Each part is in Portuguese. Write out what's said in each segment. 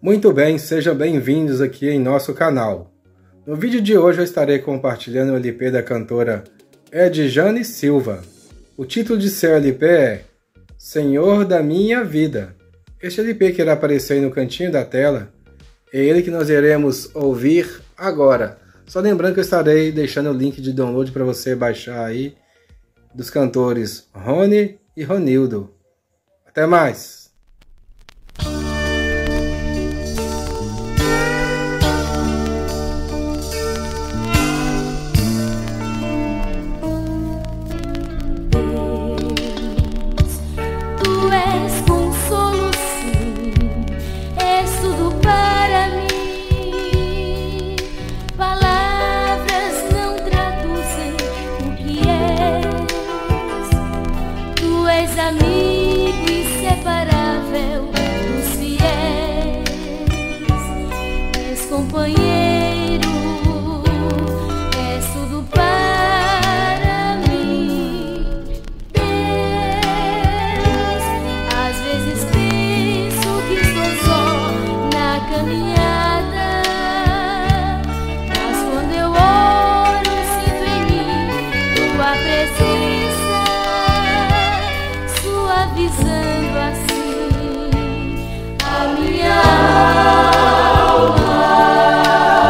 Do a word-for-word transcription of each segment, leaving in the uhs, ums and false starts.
Muito bem, sejam bem-vindos aqui em nosso canal. No vídeo de hoje eu estarei compartilhando o L P da cantora Edjane Silva. O título de seu L P é Senhor da Minha Vida. Este L P que irá aparecer aí no cantinho da tela é ele que nós iremos ouvir agora. Só lembrando que eu estarei deixando o link de download para você baixar aí dos cantores Rony e Ronildo. Até mais! Amigo inseparável dos fiéis, és companheiro, és tudo para mim, Deus. Às vezes penso que estou só na caminhada, mas quando eu oro sinto em mim tua presença, avisando assim a minha alma.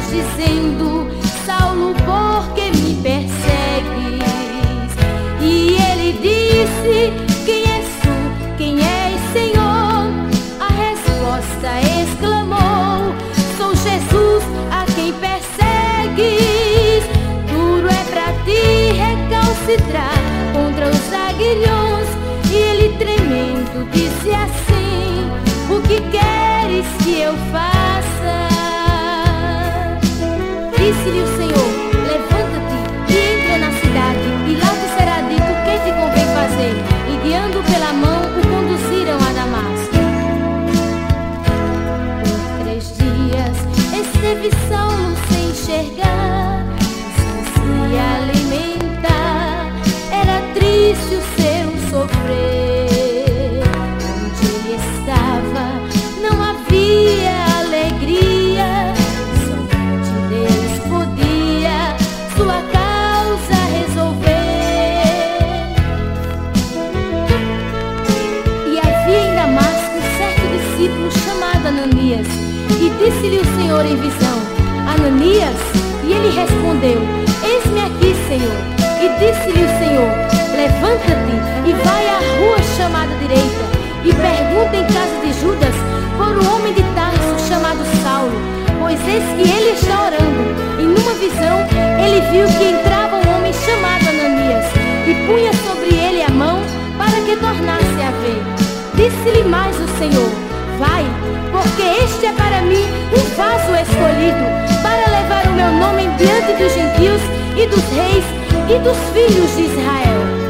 dizendo: Saulo, por que me persegues? E ele disse: Quem és tu? Quem és, Senhor? A resposta exclamou: Sou Jesus a quem persegues. Duro é pra ti recalcitrar contra os aguilhões. E ele tremendo disse assim: O que queres que eu faça? Disse-lhe o Senhor: Levanta-te e entra na cidade, e lá te será dito o que te convém fazer. E guiando pela mão o conduziram a Damasco. Por três dias esteve Saulo sem enxergar, sem se alimentar. Era triste o seu sofrer. Onde ele estava não havia alegria. Somente Deus podia sua causa resolver. E havia em Damasco um certo discípulo chamado Ananias. E disse-lhe o Senhor em visão: Ananias? E ele respondeu: Eis-me aqui, Senhor. E disse-lhe o Senhor: Levanta-te e vai à rua chamada direita, e pergunta em casa de Judas por um homem de Tarso chamado Saulo, pois eis que ele está orando. E numa visão ele viu que entrava um homem chamado Ananias, e punha sobre ele a mão para que tornasse a ver. Disse-lhe mais o Senhor: Vai, porque este é para mim um vaso escolhido, para levar o meu nome diante dos gentios e dos reis e dos filhos de Israel.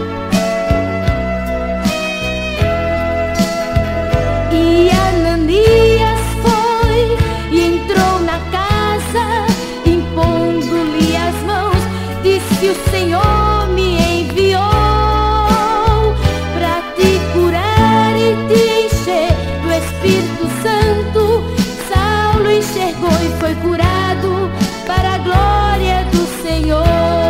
E Ananias foi e entrou na casa, impondo-lhe as mãos, disse: O Senhor me enviou para te curar e te encher do Espírito Santo. Saulo enxergou e foi curado para a glória do Senhor.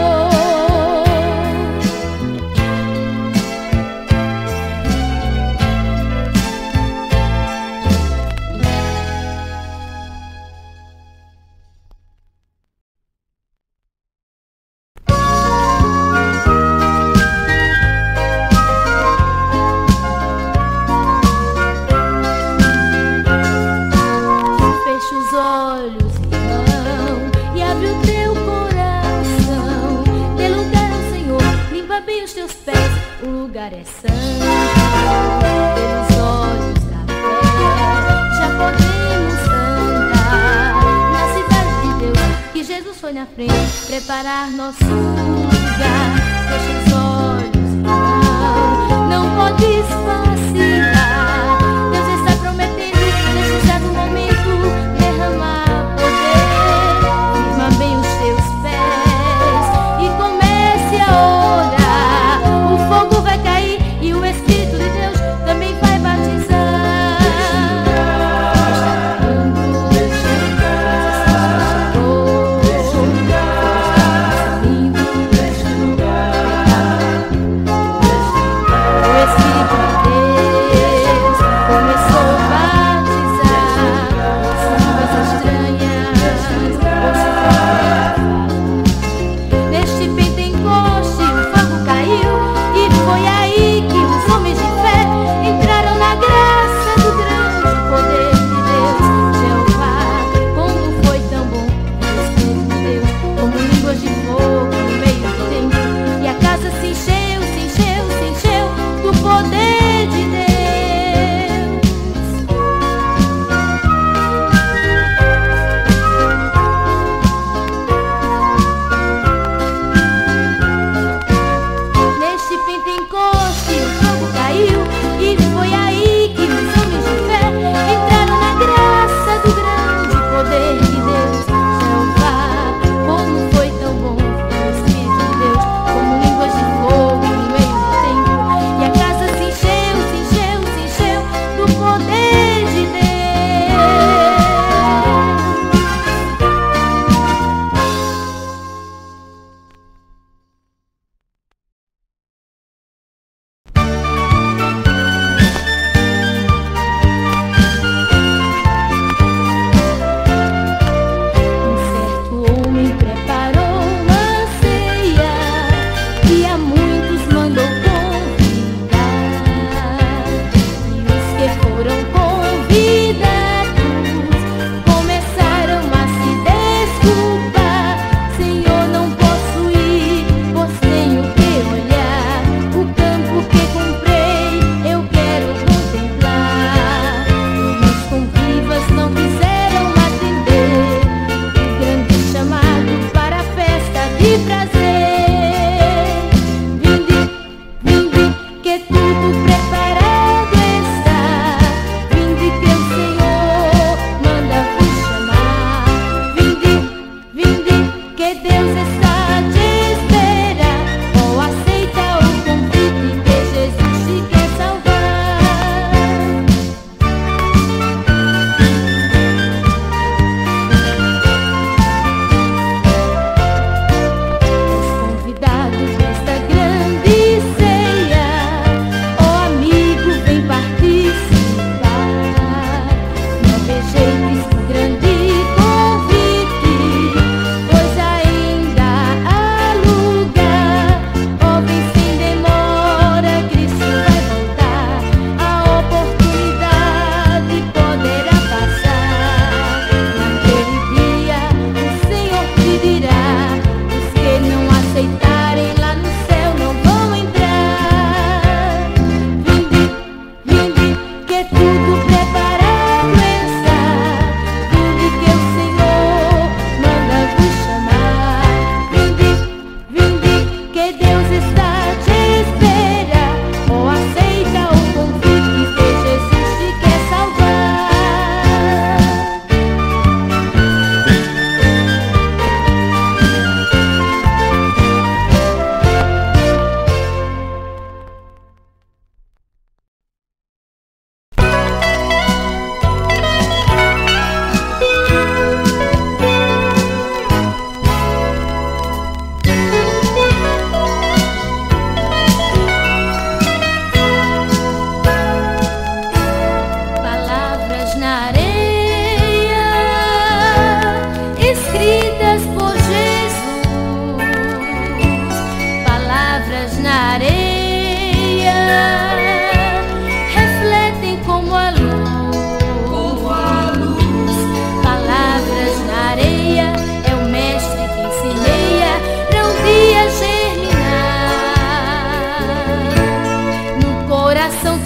É santo, pelos olhos da fé, já podemos andar na cidade de Deus, que Jesus foi na frente preparar nosso lugar. Fecha os olhos, irmão, não podes vacilar. Deus está prometendo, nesse exato momento, derramar poder. Firma bem os teus pés e comece a orar. O fogo vai cair e o Espírito de Deus também vai batizar. Está chegando, chegou, está lindo, pecado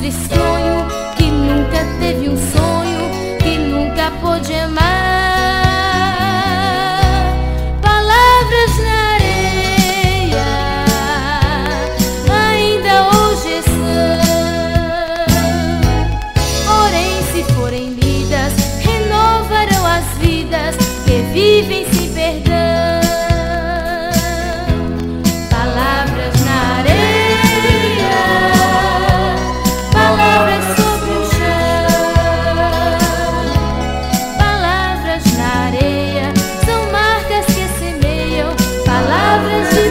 tristonho, que nunca teve um sonho, que nunca pôde amar. Palavras na areia, ainda hoje são, porém se forem lidas, renovarão as vidas que vivem sem perdão. Palavras na areia, palavras sobre o chão. Palavras na areia são marcas que semeiam palavras de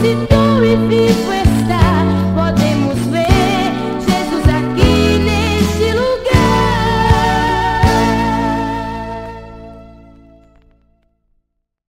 ressuscitou e vivo